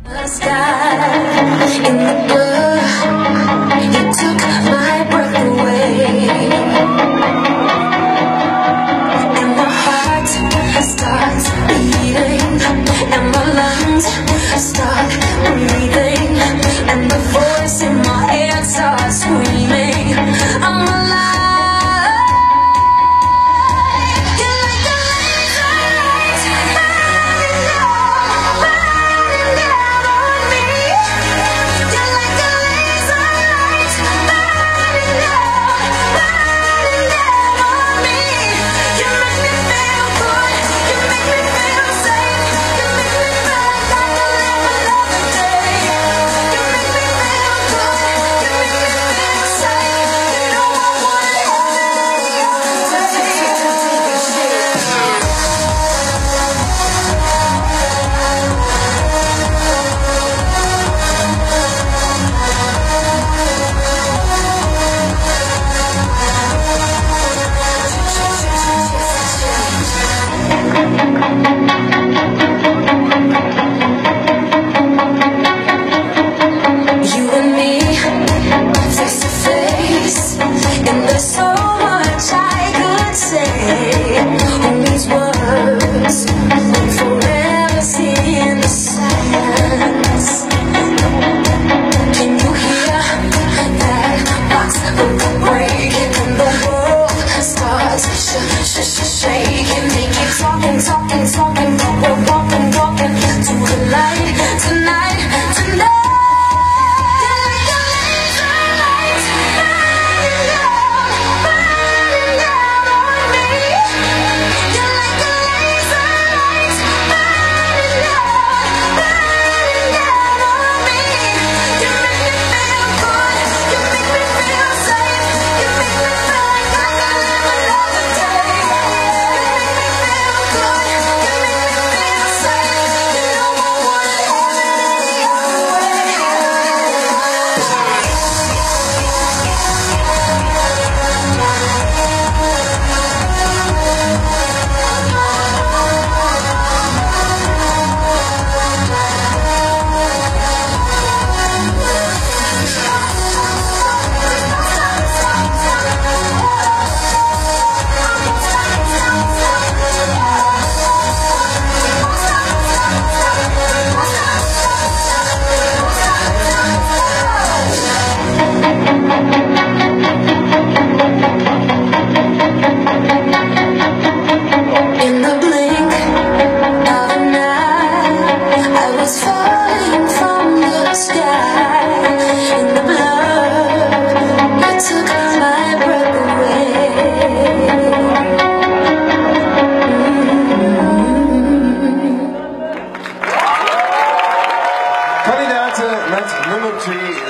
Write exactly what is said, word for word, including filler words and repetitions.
In the blur, you took my breath away, and my heart starts beating, and my lungs start breathing, and the voice in my head starts screaming, I'm alive. You're like a laser light, burning down, burning down on me. You're like a laser light, burning down, burning down on me. You make me feel good, you make me feel safe, you make me feel like I can live another day. You make me feel good, you make me feel safe. You know I want it today. You and me, face to face, and there's so much I could say. All these words will forever sit in the silence. Can you hear that box breaking and the world starts sh sh sh shaking? They keep talking, talking, talking, but we're walking, walking to the light tonight, tonight. You're like a laser light, burning down, burning down on me. You're like a laser light, burning down, burning down on me. You make me feel good, you make me feel safe, you make me feel like I can live another day. You make me feel good, you make me feel safe. You know I want it any other way. In the blink of an eye, I was falling from the sky. In the blood, you took my breath away. Kandidaten met nummer twee.